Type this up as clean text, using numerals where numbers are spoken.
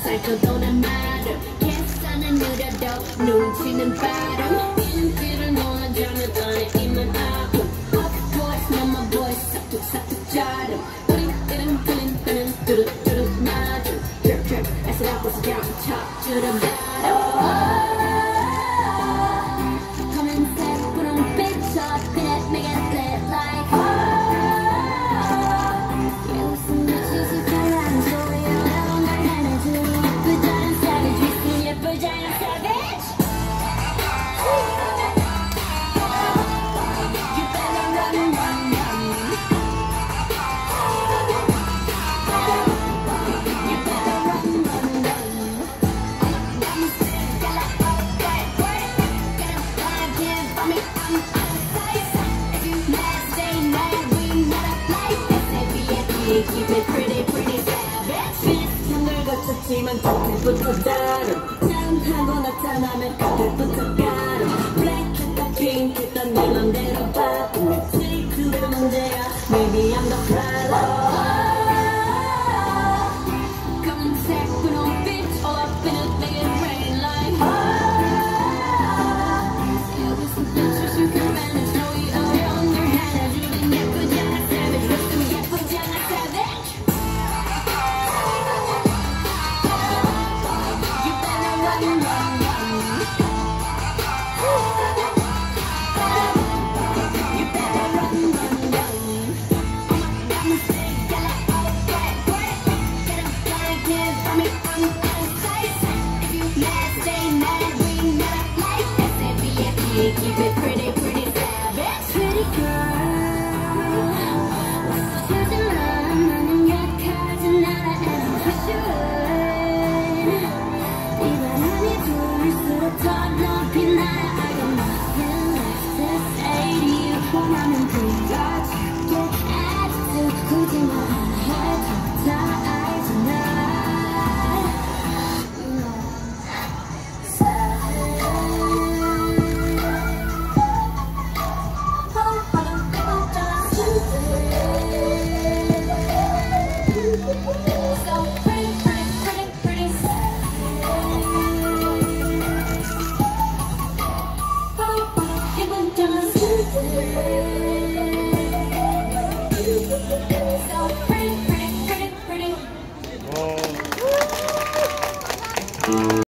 살쪄도 난 마름 계산은 느려도 눈치는 빠름 인지를 논하자면 안에 입만 아픔 Of course 넌 my voice 사툭사툭 자름 우린 이름 들린 뚜루뚜루 맞음 Drip drip as it apples down top to the bottom 검은색 분홍빛 젖빛 make it lit like 웃음 빛이 시작하는 소리야 나만 해내줘 예쁘자는 savage 위스는 예쁘자는 savage You better run run run You better run run run I'm still gonna okay work Gonna find him for me I'm outside If you mad stay mad we not play S-A-V-A-P keep it pretty pretty savage 비슷한 걸 거쳤지만 끝부터 다름 짠하고 나타나면 끝부터 가름 Black 핑크 딴 네 맘대로 봐 며칠 그게 문제야